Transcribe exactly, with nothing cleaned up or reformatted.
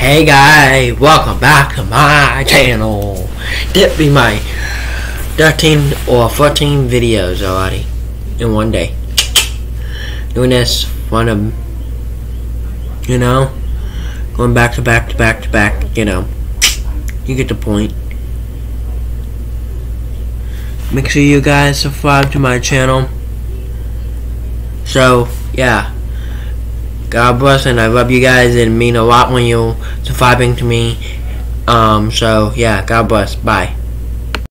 Hey guys, welcome back to my channel. That be my thirteen or fourteen videos already in one day. Doing this one of, you know, going back to back to back to back, you know. You get the point. Make sure you guys subscribe to my channel. So, yeah. God bless, and I love you guys, and it mean a lot when you're subscribing to me. Um, so, yeah, God bless. Bye.